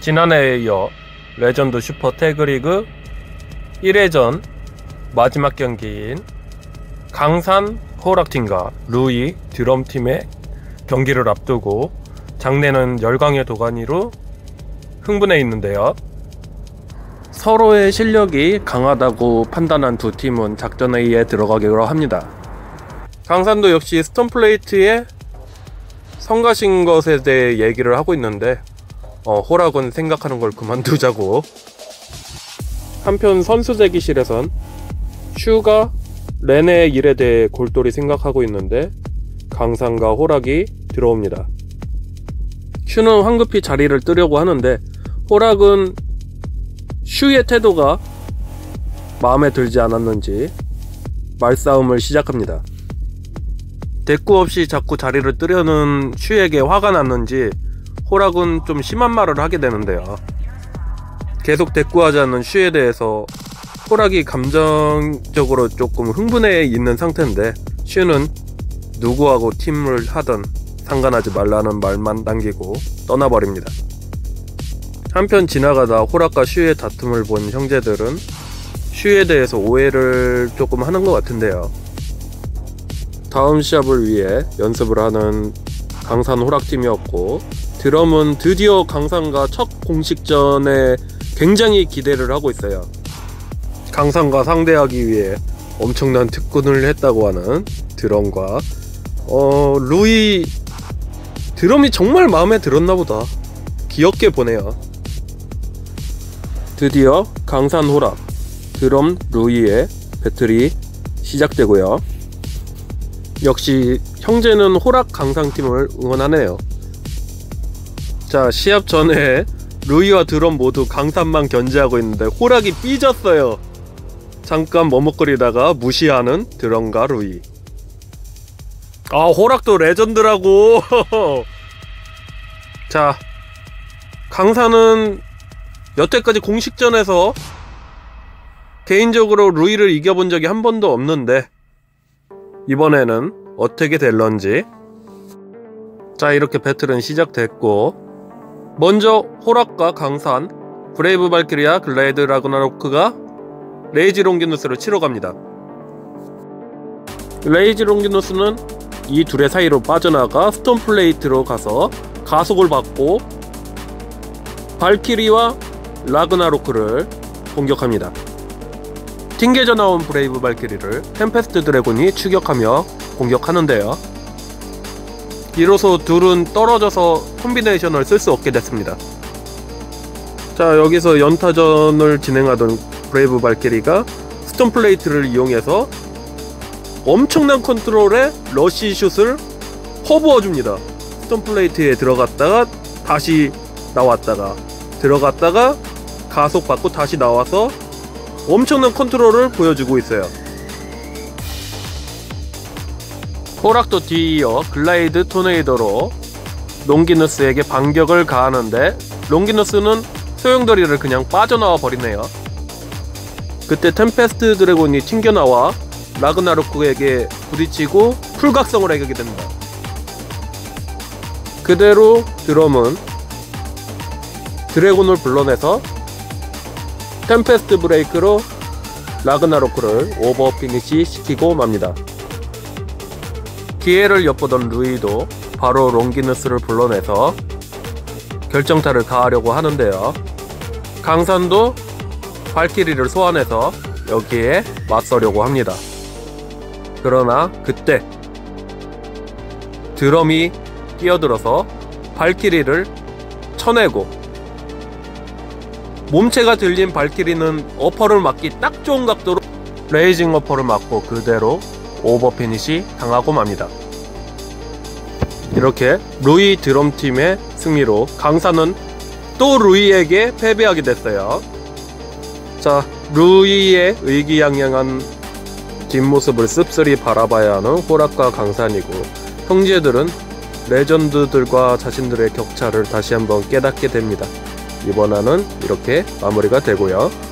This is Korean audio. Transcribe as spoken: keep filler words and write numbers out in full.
지난해에 이어 레전드 슈퍼 태그리그 일 회전 마지막 경기인 강산 호락팀과 루이 드럼팀의 경기를 앞두고 장내는 열광의 도가니로 흥분해 있는데요. 서로의 실력이 강하다고 판단한 두 팀은 작전회의에 들어가기로 합니다. 강산도 역시 스톤플레이트에 성가신 것에 대해 얘기를 하고 있는데 어, 호락은 생각하는 걸 그만두자고. 한편 선수 대기실에선 슈가 렌의 일에 대해 골똘히 생각하고 있는데 강산과 호락이 들어옵니다. 슈는 황급히 자리를 뜨려고 하는데 호락은 슈의 태도가 마음에 들지 않았는지 말싸움을 시작합니다. 대꾸 없이 자꾸 자리를 뜨려는 슈에게 화가 났는지 호락은 좀 심한 말을 하게 되는데요. 계속 대꾸하지 않는 슈에 대해서 호락이 감정적으로 조금 흥분해 있는 상태인데 슈는 누구하고 팀을 하든 상관하지 말라는 말만 남기고 떠나버립니다. 한편 지나가다 호락과 슈의 다툼을 본 형제들은 슈에 대해서 오해를 조금 하는 것 같은데요. 다음 시합을 위해 연습을 하는 강산 호락팀이었고 드럼은 드디어 강산과 첫 공식전에 굉장히 기대를 하고 있어요. 강산과 상대하기 위해 엄청난 특訓을 했다고 하는 드럼과 어 루이 드럼이 정말 마음에 들었나 보다. 귀엽게 보네요. 드디어 강산 호락 드럼 루이의 배틀이 시작되고요. 역시 형제는 호락 강상팀을 응원하네요. 자, 시합 전에 루이와 드럼 모두 강산만 견제하고 있는데 호락이 삐졌어요. 잠깐 머뭇거리다가 무시하는 드럼과 루이. 아, 호락도 레전드라고. 자, 강산은 여태까지 공식전에서 개인적으로 루이를 이겨본 적이 한 번도 없는데 이번에는 어떻게 될런지. 자, 이렇게 배틀은 시작됐고 먼저 호락과 강산, 브레이브 발키리아, 글레이드 라그나로크가 레이지 롱기누스를 치러 갑니다. 레이지 롱기누스는 이 둘의 사이로 빠져나가 스톤플레이트로 가서 가속을 받고 발키리와 라그나로크를 공격합니다. 튕겨져 나온 브레이브 발키리를 템페스트 드래곤이 추격하며 공격하는데요. 이로써 둘은 떨어져서 콤비네이션을 쓸 수 없게 됐습니다. 자, 여기서 연타전을 진행하던 브레이브 발키리가 스톤플레이트를 이용해서 엄청난 컨트롤에 러쉬 슛을 퍼부어줍니다. 스톤플레이트에 들어갔다가 다시 나왔다가 들어갔다가 가속받고 다시 나와서 엄청난 컨트롤을 보여주고 있어요. 호락도 뒤이어 글라이드 토네이도로 롱기누스에게 반격을 가하는데 롱기누스는 소용돌이를 그냥 빠져나와 버리네요. 그때 템페스트 드래곤이 튕겨나와 라그나로크에게 부딪히고 풀각성을 해결하게 됩니다. 그대로 드럼은 드래곤을 불러내서 템페스트 브레이크로 라그나로크를 오버 피니시 시키고 맙니다. 기회를 엿보던 루이도 바로 롱기누스를 불러내서 결정타를 가하려고 하는데요. 강산도 발키리를 소환해서 여기에 맞서려고 합니다. 그러나 그때 드럼이 끼어들어서 발키리를 쳐내고 몸체가 들린 발키리는 어퍼를 맞기 딱 좋은 각도로 레이징 어퍼를 맞고 그대로 오버 피니시 당하고 맙니다. 이렇게 루이 드럼팀의 승리로 강산은 또 루이에게 패배하게 됐어요. 자, 루이의 의기양양한 뒷모습을 씁쓸히 바라봐야 하는 호락과 강산이고 형제들은 레전드들과 자신들의 격차를 다시 한번 깨닫게 됩니다. 이번 화는 이렇게 마무리가 되고요.